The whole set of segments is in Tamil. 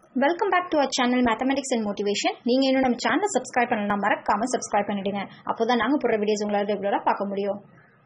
Welcome back to our channel Mathematics and Motivation. நீங்க இன்னும் நம்ம சேனலை சப்ஸ்கிரைப் பண்ணலாம், மறக்காம சப்ஸ்கிரைப் பண்ணிடுங்க. அப்போதான் நாங்க போடுற வீடியோஸ் உங்களால ரெகுலரா பார்க்க முடியும்.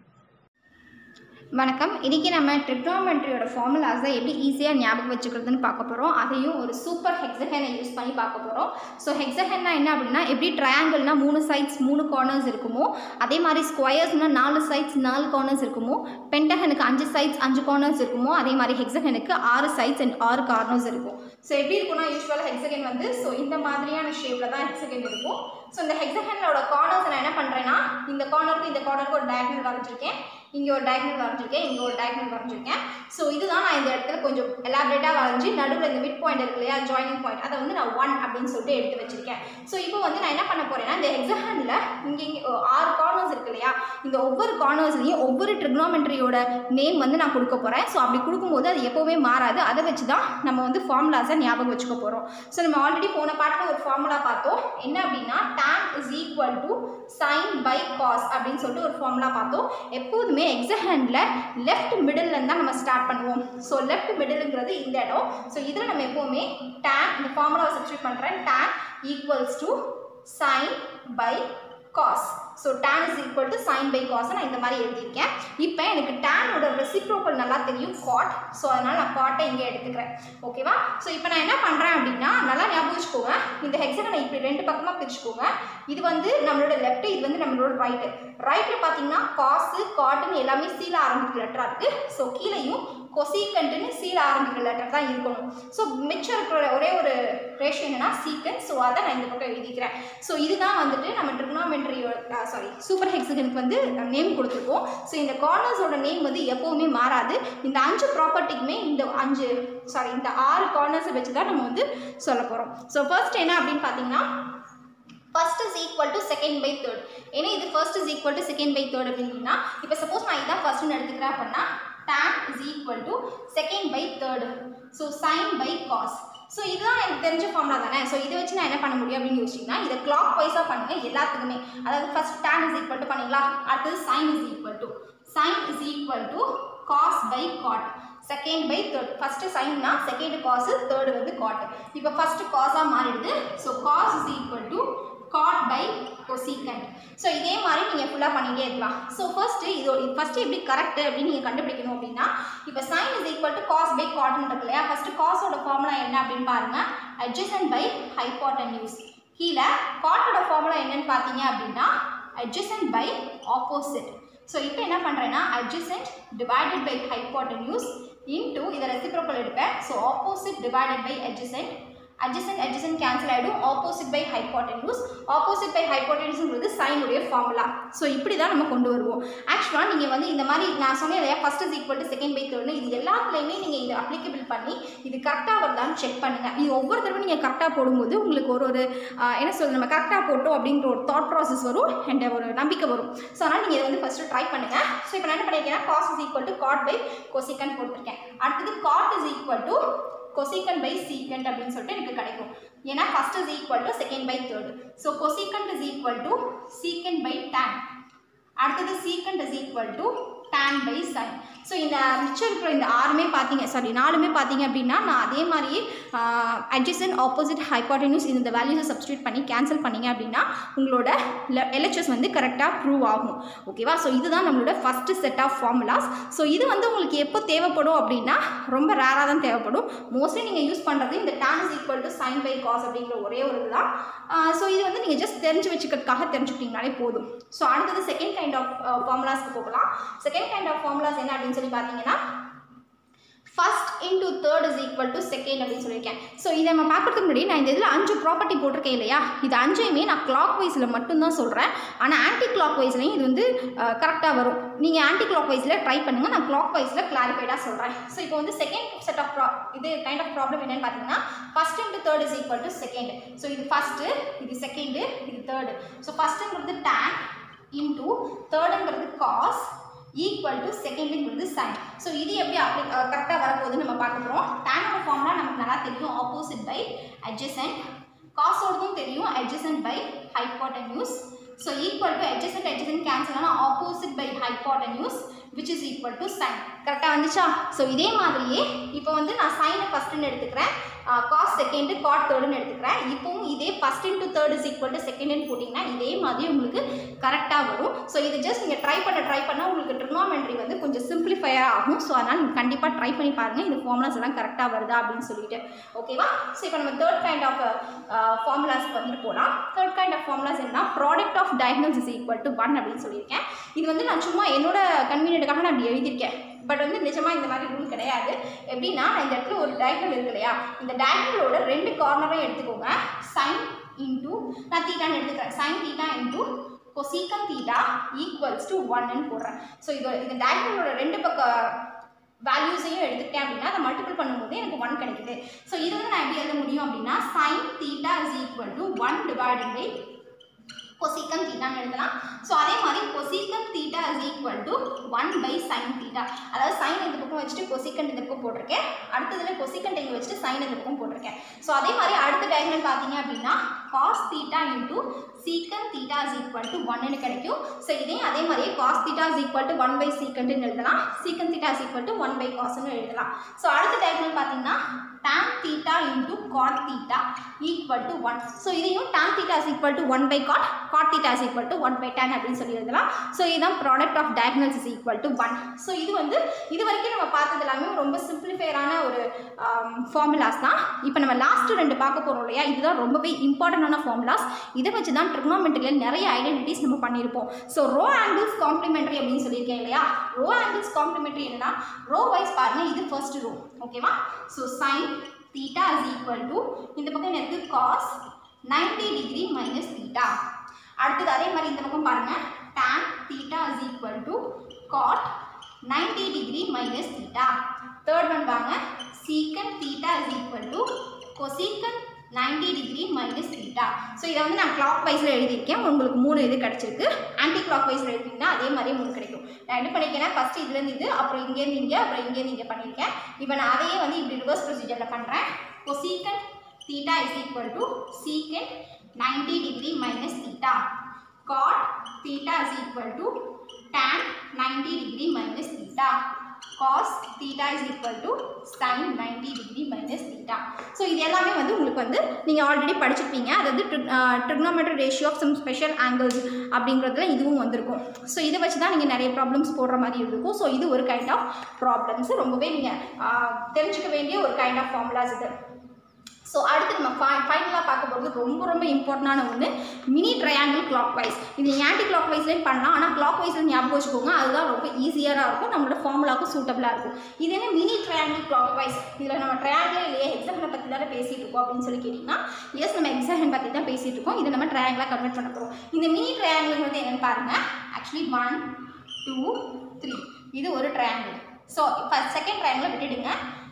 வணக்கம். இன்றைக்கி நம்ம ட்ரிக்னாமெட்ரியோட ஃபார்முலாஸை எப்படி ஈஸியாக ஞாபகம் வச்சுக்கிறதுன்னு பார்க்க போகிறோம். அதையும் ஒரு சூப்பர் ஹெக்ஸகனை யூஸ் பண்ணி பார்க்க போகிறோம். ஸோ ஹெக்ஸகன்னா என்ன அப்படின்னா, எப்படி ட்ரையாங்கிள்னால் 3 சைட்ஸ் 3 கார்னர்ஸ் இருக்குமோ, அதே மாதிரி ஸ்கொயர்ஸ்னால் 4 சைட்ஸ் 4 கார்னர்ஸ் இருக்குமோ, பென்டகனுக்கு 5 சைட்ஸ் 5 கார்னர்ஸ் இருக்குமோ, அதே மாதிரி ஹெக்ஸகனுக்கு 6 சைட்ஸ் அண்ட் 6 கார்னர்ஸ் இருக்கும். ஸோ எப்படி இருக்குன்னா, யூஸ்வலாக ஹெக்ஸகன் வந்து ஸோ இந்த மாதிரியான ஷேப்பில் தான் ஹெக்ஸகன் இருக்கும். ஸோ இந்த ஹெக்ஸகனோட கார்னர்ஸ் நான் என்ன பண்ணுறேன்னா, இந்த கார்னருக்கு ஒரு டயகனல் வரைஞ்சிருக்கேன், இங்கே ஒரு டயகனல் வரைஞ்சிருக்கேன், இங்கே ஒரு டயகனல் வரைஞ்சிருக்கேன். ஸோ இதுதான் நான் இந்த இடத்துல கொஞ்சம் எலாபரேட்டாக வரைஞ்சி நடுவில் இந்த மிட் பாயிண்ட் இருக்கு இல்லையா, ஜாயினிங் பாயிண்ட், அதை வந்து நான் 1 அப்படின்னு சொல்லிட்டு எடுத்து வச்சிருக்கேன். ஸோ இப்போ வந்து நான் என்ன பண்ண போகிறேன்னா, இந்த ஹெக்ஸகனில் இங்கே 6 கார்னர்ஸ் இருக்கு இல்லையா, இந்த ஒவ்வொரு கார்னர்ஸ்லையும் ஒவ்வொரு ட்ரிக்னாமெட்ரியோட நேம் வந்து நான் கொடுக்க போகிறேன். ஸோ அப்படி கொடுக்கும்போது அது எப்போவுமே மாறாது. அதை வச்சு தான் நம்ம வந்து ஃபார்முலாஸை ஞாபகம் வச்சுக்க போகிறோம். ஸோ நம்ம ஆல்ரெடி போன பாட்டில் ஒரு ஃபார்முலா பார்த்தோம். என்ன அப்படின்னா, tan is equal to sin by cos அப்படின்னு சொல்லிட்டு ஒரு ஃபார்முலா பார்த்தோம். எப்போதுமே எக்ஸஹேண்டில் லெஃப்ட் மிடில் தான் நம்ம ஸ்டார்ட் பண்ணுவோம். ஸோ லெஃப்ட் மிடிலுங்கிறது இந்த இடம். ஸோ இதில் நம்ம எப்போவுமே tan, இந்த ஃபார்முலாவை சப்ஸ்டிட்யூட் பண்ணுறேன், tan equals to sin by cos. So tan is equal to sin by cos நான் இந்த மாதிரி எழுதியிருக்கேன். இப்போ எனக்கு tan-ஓட ரெசிப்ரோக்கல் நல்லா தெரியும், cot. ஸோ அதனால் நான் cot-ஐ இங்கே எடுத்துக்கிறேன். ஓகேவா? ஸோ இப்போ நான் என்ன பண்ணுறேன் அப்படின்னா, நல்லா ஞாபகம் வச்சுக்கோங்க, இந்த ஹெக்ஸகனை இப்படி 2 பக்கமாக பிரிச்சுக்கோங்க. இது வந்து நம்மளோட லெஃப்ட், இது வந்து நம்மளோட ரைட்டு. ரைட்டில் பார்த்தீங்கன்னா காசு காட்டுன்னு எல்லாமே சீல ஆரம்பிக்கிற லெட்டராக இருக்குது. ஸோ கீழேயும் கொசீக்கன்ட்டுன்னு சீல ஆரம்பிக்கிற லெட்டர் தான் இருக்கணும். ஸோ மிச்சம் இருக்கிற ஒரே ஒரு ரேஷியோ என்னன்னா சீக்கன்ட். ஸோ அதை நான் இந்த பக்கம் எழுதிக்கிறேன். ஸோ இதுதான் வந்துட்டு நம்ம ட்ரிக்னாமெட்ரியோட சூப்பர் ஹெக்ஸகனுக்கு வந்து நேம் கொடுத்துருக்கோம். ஸோ இந்த கார்னர்ஸோட நேம் வந்து எப்போவுமே மாறாது. இந்த 5 ப்ராப்பர்ட்டிக்குமே இந்த 6 கார்னர்ஸை வச்சு தான் நம்ம வந்து சொல்ல போகிறோம். ஸோ ஃபர்ஸ்ட் என்ன அப்படின்னு பார்த்தீங்கன்னா, first is equal to second by third. ஏன்னா இது first is equal to second by third அப்படின்னா, இப்போ சப்போஸ் நான் இதான் ஃபர்ஸ்ட்னு எடுத்துக்கிறேன் அப்படின்னா, tan is equal to second by third. So sin by cos. So இதுதான் எனக்கு தெரிஞ்ச ஃபார்முலா தானே. ஸோ இதை வச்சு நான் என்ன பண்ண முடியும் அப்படின்னு யோசிச்சிங்கன்னா, இதை கிளாக் வைஸாக பண்ணுங்கள் எல்லாத்துக்குமே. அதாவது first tan is equal to பண்ணிங்களா, அடுத்தது sin is equal to cos by cot. Second by third. First சைன்னா செகண்ட் காஸ், தேர்டு வந்து காட். இப்போ ஃபஸ்ட்டு காஸாக மாறிடுது. So cos is equal to cot by cosecant. So இதே மாதிரி நீங்கள் ஃபுல்லாக பண்ணிகிட்டே இருக்கலாம். ஸோ ஃபஸ்ட்டு எப்படி கரெக்டு அப்படின்னு நீங்கள் கண்டுபிடிக்கணும் அப்படின்னா, இப்போ sine is equal to cos by காட்னு இருக்கு இல்லையா, ஃபஸ்ட்டு காஸோட ஃபார்முலா என்ன அப்படின்னு பாருங்கள், அட்ஜசன்ட் பை ஹைப்போட்டன்யூஸ். கீழே காட்டோட ஃபார்முலா என்னன்னு பார்த்தீங்க அப்படின்னா, அட்ஜசன்ட் பை ஆப்போசிட். ஸோ இப்போ என்ன பண்ணுறேன்னா, adjacent divided by hypotenuse into இதை ரெசிப்ரோக்கல் எடுப்பேன். So opposite divided by adjacent cancel ஆகிடும். Opposite by hypotenuse. Opposite by ஹைப்போட்டன்யூஸ்ங்கிறது சைனுடைய ஃபார்முலா. ஸோ இப்படி தான் நம்ம கொண்டு வருவோம். ஆக்சுவலாக நீங்கள் வந்து இந்த மாதிரி நான் சொன்னேன் இல்லையா, first is equal to second by தேர்ட்னு, இது எல்லாத்துலேயுமே நீங்கள் இதை அப்ளிகபிள் பண்ணி இது கரெக்டாக வருதான்னு செக் பண்ணுங்கள். இது ஒவ்வொரு தடவை நீங்கள் கரெக்டாக போடும்போது உங்களுக்கு ஒரு என்ன சொல்றது, நம்ம கரெக்டாக போட்டோம் அப்படிங்கிற ஒரு தாட் ப்ராசஸ் வரும் அண்ட் ஒரு நம்பிக்கை வரும். ஸோ அதனால் நீங்கள் இதை வந்து ஃபஸ்ட்டு ட்ரை பண்ணுங்கள். ஸோ இப்போ நான் என்ன பண்ணியிருக்கேன்னா, cos is equal to cot by cosecant போட்டிருக்கேன். அடுத்தது cot is equal to cosecant by secant அப்படின்னு சொல்லிட்டு எனக்கு கிடைக்கும். ஏன்னா first is equal to second by third. So cosecant is equal to secant by tan. அடுத்தது secant is equal to tan by sin. So இந்த மிச்சம் இருக்கிற இந்த 4மே பார்த்தீங்க அப்படின்னா, நான் அதே மாதிரியே adjacent opposite hypotenuse இந்த வேல்யூஸை சப்ஸ்டியூட் பண்ணி கேன்சல் பண்ணிங்க அப்படின்னா உங்களோட LHS வந்து கரெக்டாக ப்ரூவ் ஆகும். ஓகேவா? ஸோ இதுதான் நம்மளோட first set of formulas. So இது வந்து உங்களுக்கு எப்போ தேவைப்படும் அப்படின்னா, ரொம்ப ரேராக தான் தேவைப்படும். மோஸ்ட்லி நீங்கள் யூஸ் பண்ணுறது இந்த tan is equal to sin by cos அப்படிங்கிற ஒரே ஒரு இதுதான். ஸோ இது வந்து நீங்கள் ஜஸ்ட் தெரிஞ்சு வச்சுக்கிறதுக்காக தெரிஞ்சுக்கிட்டீங்கனாலே போதும். ஸோ அடுத்தது செகண்ட் கைண்ட் ஆஃப் ஃபார்முலாஸ்க்கு போகலாம். செகண்ட் கைண்ட் ஆஃப் ஃபார்முலாஸ் என்ன அப்படின்னு சொல்லி பார்த்தீங்கன்னா, first into third is equal to second அப்படின்னு சொல்லியிருக்கேன். ஸோ இதை நம்ம பார்க்குறதுக்கு முன்னாடி நான் இந்த இதில் 5 ப்ராப்பர்ட்டி போட்டிருக்கேன் இல்லையா, இது 5யுமே நான் கிளாக் வைஸில் மட்டும்தான் சொல்கிறேன். ஆனால் ஆன்டி கிளாக் வைஸ்லையும் இது வந்து கரெக்டாக வரும். நீங்கள் ஆன்டி கிளாக் வைஸில் ட்ரை பண்ணுங்கள், நான் கிளாக் வைஸில் கிளாரிஃபைடாக சொல்கிறேன். ஸோ இப்போ வந்து செகண்ட் செட் ஆஃப் இது கைண்ட் ஆஃப் ப்ராப்ளம் என்னென்னு பார்த்தீங்கன்னா, first into third is equal to second. So இது ஃபஸ்ட்டு, இது செகண்டு, இது தேர்டு. ஸோ ஃபஸ்ட்டுங்கிறது tan இன்டூ தேர்டுங்கிறது காஸ் ஈக்குவல் டு செகண்டுங்கிறது சைன். ஸோ இது எப்படி கரெக்டாக வரப்போகுதுன்னு நம்ம பார்க்க போகிறோம். டேனோட ஃபார்முலா நமக்கு நல்லா தெரியும், ஆப்போசிட் பை அட்ஜசன்ட். காசோடதும் தெரியும், adjacent by hypotenuse. So equal to adjacent cancel ஆனா opposite by hypotenuse which is equal to sin. கரெக்டாக வந்துச்சா? ஸோ இதே மாதிரியே இப்போ வந்து நான் சைனை ஃபஸ்ட்டுன்னு எடுத்துக்கிறேன். காஸ் செகண்டு காட் தேர்டுன்னு எடுத்துக்கிறேன். இப்போவும் இதே first into third is equal to செகண்டுன்னு போட்டிங்கன்னா இதே மாதிரி உங்களுக்கு கரெக்டாக வரும். ஸோ இது ஜஸ்ட் நீங்கள் ட்ரை பண்ண உங்களுக்கு ட்ரிக்னாமெட்ரி வந்து கொஞ்சம் சிம்பிளிஃபையாக ஆகும். ஸோ அதனால் நீங்கள் கண்டிப்பாக ட்ரை பண்ணி பாருங்கள் இந்த ஃபார்முலாஸ் எல்லாம் கரெக்டாக வருதா அப்படின்னு சொல்லிட்டு. ஓகேவா? ஸோ இப்போ நம்ம தேர்ட் கைண்ட் ஆஃப் ஃபார்முலாஸ்க்கு வந்து போகலாம். தேர்ட் கைண்ட் ஆஃப் ஃபார்முலாஸ் என்ன, product of diagonals is equal to 1 அப்படின்னு சொல்லியிருக்கேன். இது வந்து நான் சும்மா என்னோட கன்வீனியன்ட்டுக்காக நான் அப்படி எழுதியிருக்கேன். பட் வந்து நிஜமாக இந்த மாதிரி ரூல் கிடையாது. எப்படின்னா நான் இந்த இடத்துல ஒரு டயகனல் இருக்கு இல்லையா, இந்த டயகனலோட 2 கார்னரையும் எடுத்துக்கோங்க. சைன் இன்டூ நான் தீட்டான்னு எடுத்துக்கிறேன். Sine theta into cosecant theta equals to 1ன்னு போடுறேன். ஸோ இந்த டயகனலோட 2 பக்க வேல்யூஸையும் எடுத்துக்கிட்டேன் அப்படின்னா அதை மல்டிபிள் பண்ணும்போது எனக்கு 1 கிடைக்குது. ஸோ இது வந்து நான் எப்படி எழுத முடியும் அப்படின்னா sine theta is equal to 1 divided by cosecant தீட்டான்னு எழுதலாம். ஸோ அதே மாதிரி cosecant theta is equal to 1 by sine theta. அதாவது சைன் இந்த பக்கம் வச்சுட்டு கொசீக்கன் இந்த பக்கம் போட்டிருக்கேன். அடுத்ததில் கொசீக்கன் இங்கே வச்சுட்டு சைன் இந்த பக்கம் போட்டிருக்கேன். ஸோ அதே மாதிரி அடுத்த டயகனல் பார்த்தீங்க அப்படின்னா cos theta into secant theta is equal to 1ன்னு கிடைக்கும். ஸோ இதையும் அதே மாதிரியே cos theta is equal to 1 by சீக்கன்ட்னு எழுதலாம். Secant theta is equal to 1 by காஸ்ன்னு எழுதலாம். ஸோ அடுத்த டயகனல் பார்த்தீங்கன்னா tan theta into cot theta equal to 1. So இதையும் tan theta is equal to 1 by cot, cot theta is equal to 1 by tan அப்படின்னு சொல்லி எழுதலாம். ஸோ இதுதான் product of diagonals is equal to 1. So இது வந்து இது வரைக்கும் நம்ம பார்த்தது எல்லாமே ரொம்ப சிம்பிளிஃபையரான ஒரு ஃபார்முலாஸ் தான். இப்போ நம்ம லாஸ்ட்டு 2 பார்க்க போகிறோம் இல்லையா, இதுதான் ரொம்பவே இம்பார்ட்டண்டான ஃபார்முலாஸ். இதை வச்சு தான் ட்ரிக்னாமெட்ரியில் நிறைய ஐடென்டிட்டிஸ் நம்ம பண்ணியிருப்போம். ஸோ ரோ ஆங்கிள்ஸ் காம்ப்ளிமெண்ட்ரி அப்படின்னு சொல்லியிருக்கேன் இல்லையா. ரோ ஆங்கிள்ஸ் காம்ப்ளிமெண்ட்ரி என்னன்னா ரோ வைஸ் பாருங்கள், இது ஃபர்ஸ்ட் ரோ. ஓகேவா? So sine theta is equal to இந்த பக்கம் என்ன இருக்குது காஸ் 90 டிகிரி மைனஸ் தீட்டா. அடுத்தது அதே மாதிரி இந்த பக்கம் பாருங்கள் tan theta is equal to cot 90 degree minus theta. Third one பாருங்க secant theta is equal to cosecant 90 degree minus theta. So இதை வந்து நான் கிளாக் வைஸில் எழுதியிருக்கேன். உங்களுக்கு 3 இது கிடச்சிருக்கு. ஆன்டி கிளாக் வைஸில் எழுதிங்கன்னா அதே மாதிரியே 3 கிடைக்கும். நான் என்ன பண்ணியிருக்கேன்னா ஃபஸ்ட்டு இதுலேருந்து இது, அப்புறம் இங்கேருந்து இங்கே, அப்புறம் இங்கேருந்து இங்கே பண்ணியிருக்கேன். இப்போ நான் அதையே வந்து இப்படி ரிவர்ஸ் ப்ரொசீஜரில் பண்ணுறேன். Cosecant theta is equal to secant 90 degree minus theta. Cot theta is equal to tan 90 degree minus theta. cos theta is equal to sin 90 degree minus theta. So இது எல்லாமே வந்து உங்களுக்கு வந்து நீங்கள் ஆல்ரெடி படிச்சிருப்பீங்க. அதாவது trigonometric ratio of some special angles அப்படிங்கிறதுல இதுவும் வந்திருக்கும். ஸோ இதை வச்சு தான் நீங்கள் நிறைய ப்ராப்ளம்ஸ் போடுற மாதிரி இருக்கும். ஸோ இது ஒரு கைண்ட் ஆஃப் ப்ராப்ளம்ஸ், ரொம்பவே நீங்கள் தெரிஞ்சுக்க வேண்டிய ஒரு கைண்ட் ஆஃப் ஃபார்முலாஸ் இது. ஸோ அடுத்து நம்ம ஃபைனலாக பார்க்க போகிறது ரொம்ப இம்பார்ட்டண்டான ஒன்று, மினி ட்ரையாங்கிள் கிளாக் வைஸ். இது நீங்கள் ஆன்டி கிளாக் வைஸ்லேயும் பண்ணலாம், ஆனால் கிளாக் வைஸில் ஞாபகம் வச்சுக்கோங்க, அதுதான் ரொம்ப ஈஸியாக இருக்கும், நம்மளோட ஃபார்முலாவுக்கும் சூட்டபிளாக இருக்கும். இது என்ன மினி ட்ரையாங்கிள் கிளாக் வைஸ், இதில் நம்ம ட்ரையாங்கிள் இல்லையே ஹெக்ஸாகனை பற்றி தானே பேசிகிட்டு இருக்கோம் அப்படின்னு சொல்லி கேட்டிங்கன்னா எஸ், நம்ம ஹெக்ஸாகன் பற்றி தான் பேசிகிட்டு இருக்கோம். இதை நம்ம ட்ரையாங்கிளாக கன்வெர்ட் பண்ண போகிறோம். இந்த மினி ட்ரையாங்கிள் வந்து என்னென்னு பாருங்கள். ஆக்சுவலி 1 2 3 இது ஒரு ட்ரையாங்கிள். ஸோ இப்போ செகண்ட் ட்ரையாங்கிளை விட்டுடுங்க.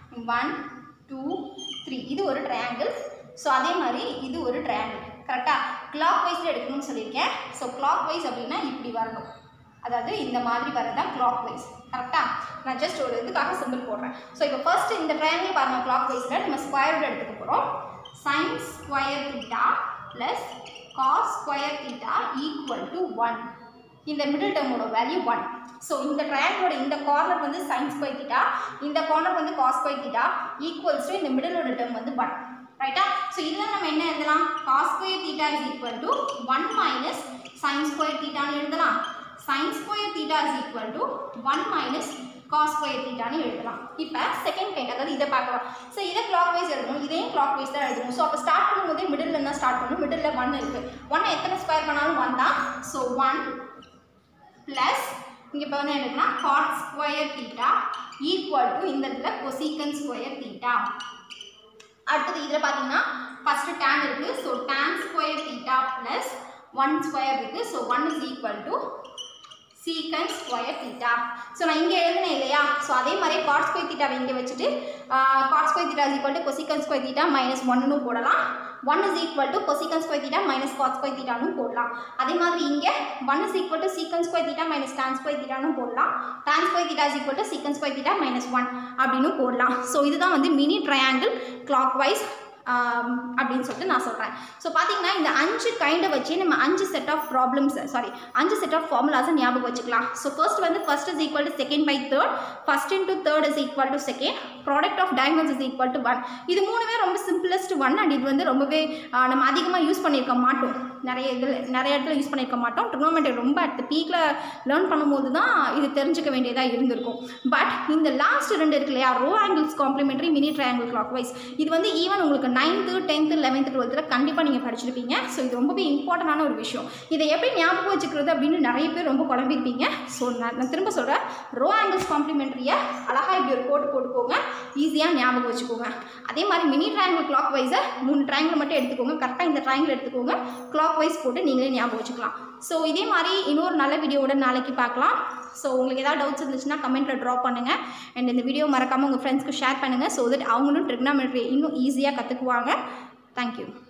1 2 3 இது ஒரு ட்ரையாங்கிள். ஸோ அதே மாதிரி இது ஒரு ட்ரையாங்கிள். கரெக்டாக கிளாக் வைஸில் எடுக்கணும்னு சொல்லியிருக்கேன். ஸோ கிளாக் வைஸ் அப்படின்னா இப்படி வரணும், அதாவது இந்த மாதிரி வரதான் கிளாக் வைஸ். கரெக்டாக நான் ஜஸ்ட் ஒரு இதுக்காக சிம்பிள் போடுறேன். ஸோ இப்போ ஃபர்ஸ்ட் இந்த ட்ரையாங்கிள் பாருங்கள், கிளாக் வைஸில் நம்ம ஸ்கொயரோட எடுத்துக்க போகிறோம். Sine square theta plus cos square theta equal to 1. இந்த மிடில் டேர்மோட வேல்யூ 1. ஸோ இந்த ட்ரையாங்கிளோட இந்த கார்னர் வந்து சைன் ஸ்கொயர் தீட்டா, இந்த கார்னர் வந்து cos square theta equals to இந்த மிடிலோட டேர்ம் வந்து 1. ரைட்டா? ஸோ இதில் நம்ம என்ன எழுதலாம், cos square theta is equal to 1 minus sine square தீட்டான்னு எழுதலாம். Sine square theta is equal to 1 minus cos square தீட்டான்னு எழுதலாம். இப்போ செகண்ட் கைண்ட், அதாவது இதை பார்க்கலாம். ஸோ இதை கிளாக் வைஸ் எழுதணும், இதையும் கிளாக் வைஸ் தான் எழுதணும். ஸோ அப்போ ஸ்டார்ட் பண்ணும்போதே மிடில் தான் ஸ்டார்ட் பண்ணணும். மிடில் 1 இருக்குது. 1 எத்தனை ஸ்கொயர் பண்ணாலும் 1 தான். ஸோ 1 ப்ளஸ் இங்கே இப்போ வந்து என்னன்னா cot square theta equal to இந்த இடத்துல கொசீக்கன் ஸ்கொயர் தீட்டா. அடுத்தது இதில் பார்த்தீங்கன்னா ஃபஸ்ட்டு டேன் இருக்குது. So tan square theta plus 1 square இருக்குது. So 1 is equal to secant square theta. So நான் இங்கே எழுதுனேன் இல்லையா, ஸோ அதே மாதிரி காட் ஸ்கொயர் தீட்டாவை இங்கே வச்சுட்டு cot square theta is equal to cosecant square theta minus 1ன்னு போடலாம். 1 is equal to cosecant square theta minus cot square தீட்டான்னு போடலாம். அதே மாதிரி இங்கே 1 is equal to secant square theta minus tan square தீட்டான்னு போடலாம். Tan square theta is equal to secant square theta minus 1 அப்படின்னு போடலாம். ஸோ இதுதான் வந்து மினி ட்ரையாங்கிள் கிளாக் வைஸ் அப்படின்னு சொல்லிட்டு நான் சொல்கிறேன். ஸோ பார்த்தீங்கன்னா இந்த 5 கைண்டை வச்சு நம்ம 5 set of problems 5 set of ஃபார்முலாஸை ஞாபகம் வச்சுக்கலாம். ஸோ ஃபர்ஸ்ட் வந்து first is equal to second by third, first into third is equal to second, product of diagonals is equal to 1. இது மூணுமே ரொம்ப சிம்பிளஸ்ட் ஒன் அண்ட் இது வந்து ரொம்பவே நம்ம அதிகமாக யூஸ் பண்ணியிருக்க மாட்டோம், நிறைய இடத்துல யூஸ் பண்ணியிருக்க மாட்டோம். ட்ரிகோனோமெட்ரி ரொம்ப அட் த பீக்கில் லேர்ன் பண்ணும்போது தான் இது தெரிஞ்சுக்க வேண்டியதாக இருந்திருக்கும். பட் இந்த லாஸ்ட் 2 இருக்கு இல்லையா, row angles complementary, mini triangle clockwise, இது வந்து ஈவன் உங்களுக்கு 9th 10th 11th 12th கண்டிப்பாக நீங்கள் படிச்சிருப்பீங்க. ஸோ இது ரொம்பவே இம்பார்ட்டண்டான ஒரு விஷயம். இதை எப்படி ஞாபகம் வச்சுக்கிறது அப்படின்னு நிறைய பேர் ரொம்ப குழம்பிருப்பீங்க. ஸோ நான் திரும்ப சொல்கிறேன், ரோ ஆங்கிள்ஸ் காம்ப்ளிமெண்ட்ரியை அழகாக இப்படி ஒரு கோட்டு போட்டுக்கோங்க, ஈஸியாக ஞாபகம் வச்சுக்கோங்க. அதே மாதிரி மினி ட்ரையாங்கிள் கிளாக் வைஸை 3 ட்ரையாங்கிள் மட்டும் எடுத்துக்கோங்க, கரெக்டாக இந்த ட்ரையாங்கிள் எடுத்துக்கோங்க, கிளாக் வைஸ் போட்டு நீங்களே ஞாபகம் வச்சுக்கலாம். ஸோ இதே மாதிரி இன்னொரு நல்ல வீடியோவோட நாளைக்கு பார்க்கலாம். ஸோ உங்களுக்கு ஏதாவது டவுட்ஸ் இருந்துச்சுன்னா கமெண்ட்டில் ட்ராப் பண்ணுங்கள். அண்ட் இந்த வீடியோ மறக்காமல் உங்கள் ஃப்ரெண்ட்ஸ்க்கு ஷேர் பண்ணுங்கள். ஸோ தட் அவங்களும் ட்ரிகோனோமெட்ரி இன்னும் ஈஸியாக கற்றுக்குவாங்க. தேங்க்யூ.